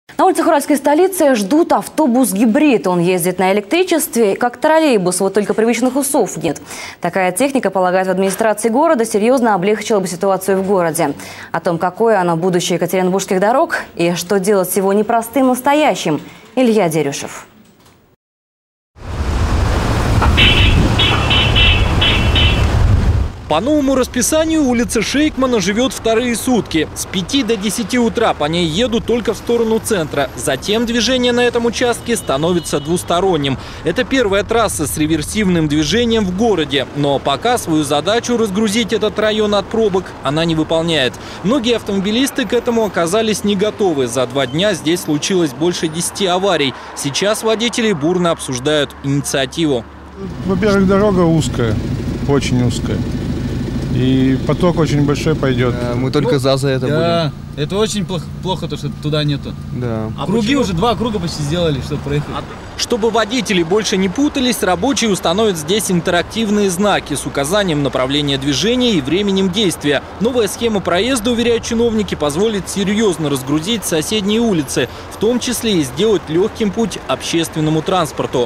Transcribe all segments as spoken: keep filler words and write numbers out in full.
На улицах уральской столицы ждут автобус-гибрид. Он ездит на электричестве, как троллейбус, вот только привычных усов нет. Такая техника, полагает в администрации города, серьезно облегчила бы ситуацию в городе. О том, какое оно будущее екатеринбургских дорог и что делать с его непростым настоящим, Илья Дерюшев. По новому расписанию улица Шейкмана живет вторые сутки. С пяти до десяти утра по ней едут только в сторону центра. Затем движение на этом участке становится двусторонним. Это первая трасса с реверсивным движением в городе. Но пока свою задачу разгрузить этот район от пробок она не выполняет. Многие автомобилисты к этому оказались не готовы. За два дня здесь случилось больше десяти аварий. Сейчас водители бурно обсуждают инициативу. Во-первых, дорога узкая, очень узкая. И поток очень большой пойдет. Да, мы только ну, за за это да, будем. Это очень плохо, плохо, то, что туда нету. Да. А круги почему? Уже два круга почти сделали, чтобы проехать. А... Чтобы водители больше не путались, рабочие установят здесь интерактивные знаки с указанием направления движения и временем действия. Новая схема проезда, уверяют чиновники, позволит серьезно разгрузить соседние улицы, в том числе и сделать легким путь общественному транспорту.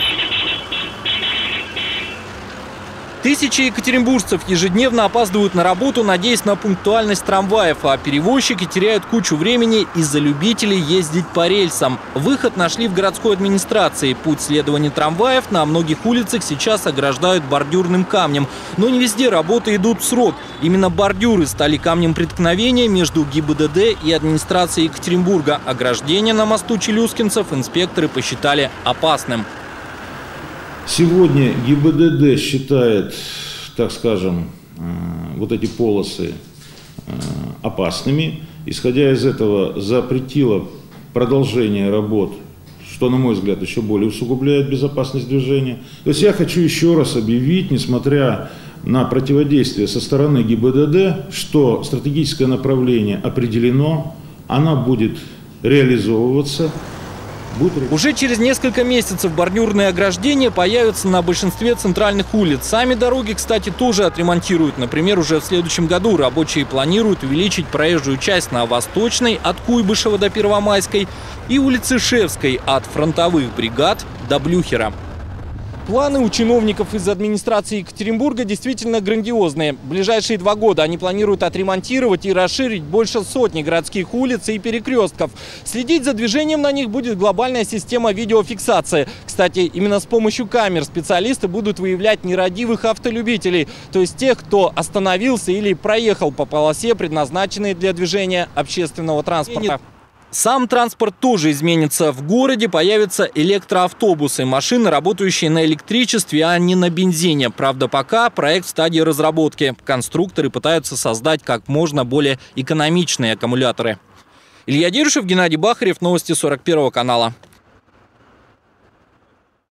Тысячи екатеринбуржцев ежедневно опаздывают на работу, надеясь на пунктуальность трамваев, а перевозчики теряют кучу времени из-за любителей ездить по рельсам. Выход нашли в городской администрации. Путь следования трамваев на многих улицах сейчас ограждают бордюрным камнем. Но не везде работы идут в срок. Именно бордюры стали камнем преткновения между ГИБДД и администрацией Екатеринбурга. Ограждение на мосту Челюскинцев инспекторы посчитали опасным. Сегодня ГИБДД считает, так скажем, вот эти полосы опасными. Исходя из этого, запретило продолжение работ, что, на мой взгляд, еще более усугубляет безопасность движения. То есть я хочу еще раз объявить, несмотря на противодействие со стороны ГИБДД, что стратегическое направление определено, оно будет реализовываться. Уже через несколько месяцев бордюрные ограждения появятся на большинстве центральных улиц. Сами дороги, кстати, тоже отремонтируют. Например, уже в следующем году рабочие планируют увеличить проезжую часть на Восточной от Куйбышева до Первомайской и улицы Шевской от Фронтовых бригад до Блюхера. Планы у чиновников из администрации Екатеринбурга действительно грандиозные. В ближайшие два года они планируют отремонтировать и расширить больше сотни городских улиц и перекрестков. Следить за движением на них будет глобальная система видеофиксации. Кстати, именно с помощью камер специалисты будут выявлять нерадивых автолюбителей, то есть тех, кто остановился или проехал по полосе, предназначенной для движения общественного транспорта. Сам транспорт тоже изменится. В городе появятся электроавтобусы, машины, работающие на электричестве, а не на бензине. Правда, пока проект в стадии разработки. Конструкторы пытаются создать как можно более экономичные аккумуляторы. Илья Дерюшев, Геннадий Бахарев, новости сорок первого канала.